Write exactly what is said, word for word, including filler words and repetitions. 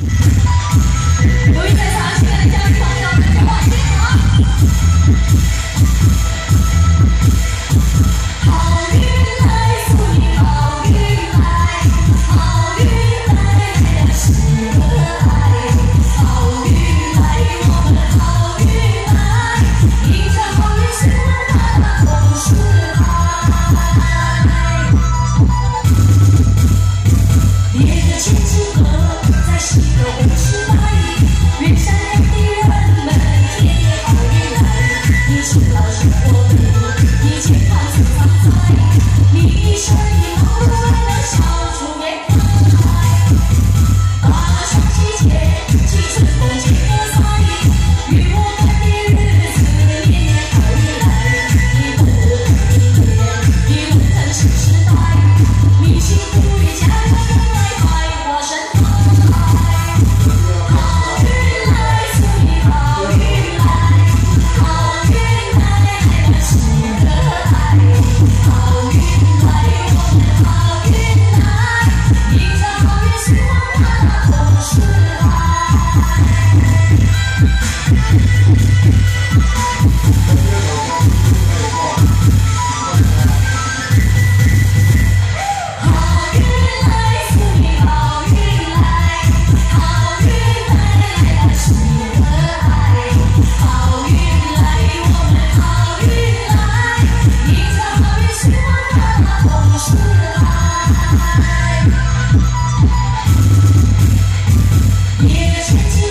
由于在场亲爱的嘉宾朋友，大家晚上好。好运来，祝你好运来，好运来，来的是个爱，好运来，我们好运来，迎着好运是我们的同事爱。别的千金鹤在西的五十代，愿善良的人们天天好运来，你知道生活的你健康自常在，你生意好的为了小猪也可爱，大小季节青春风景歌赛，与我们的日子年年好运来，你奔腾一年，你奔腾新时代，你幸福的家人们来百花盛开，好运来，祝你好运来，好运来，来的是个爱，好运来，我们好运来，迎着好运是我们的同事爱。好运来，祝你好运来，好运来，来的是个爱，好运来，我们好运来，迎着好运是我们的同事爱。别的千金